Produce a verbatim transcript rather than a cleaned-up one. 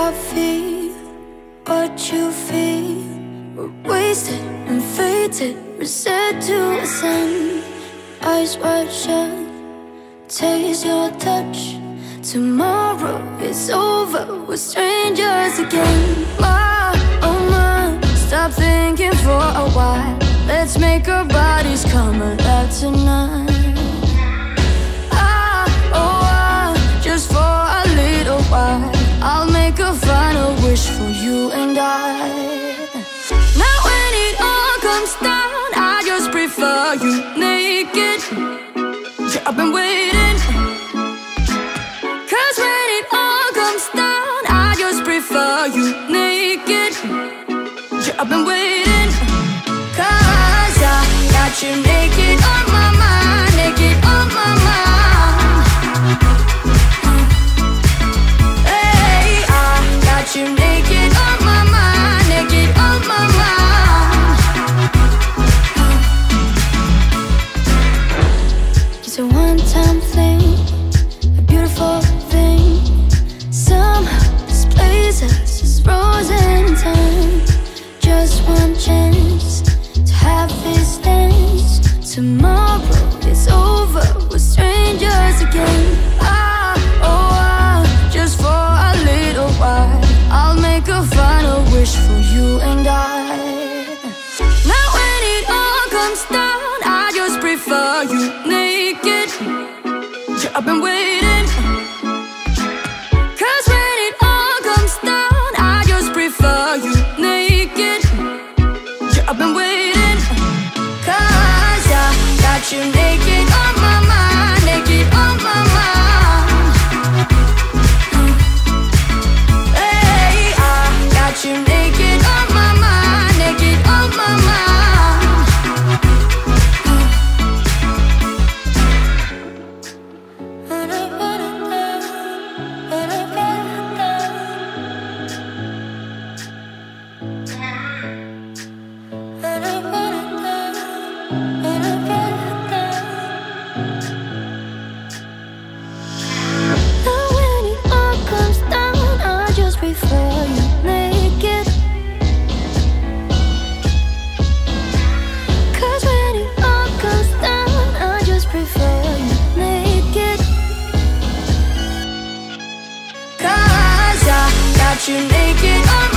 I feel what you feel. We're wasted and fated, reset to a sun. Eyes wide shut, taste your touch. Tomorrow is over, we're strangers again. My, oh my, stop thinking for a while. Let's make our bodies come alive tonight. Ah, oh ah, just for a little while, I'll make a final wish for you and I. Now when it all comes down, I just prefer you naked. Yeah, I've been waiting. Cause when it all comes down, I just prefer you naked. Yeah, I've been waiting. Cause I got you naked on my mind, naked on my mind. Hey, I got you naked on my mind, naked on my mind. It's a one-time thing, a beautiful thing. Somehow this place us as frozen in time. Just one chance to have this dance. Tomorrow is over, we're strangers again. Ah, oh ah, just for a little while, I'll make a final wish for you and I. Now when it all comes down, I just prefer you naked. Yeah, I've been waiting. Cause when it all comes down, I just prefer you naked. Yeah, I've been waiting. Cause I got you naked on my mind, naked on my mind. Hey, I got you naked on my mind, naked on my mind. Now when it all comes down, I just prefer you naked. Cause when it all comes down, I just prefer you naked. Cause I got you naked on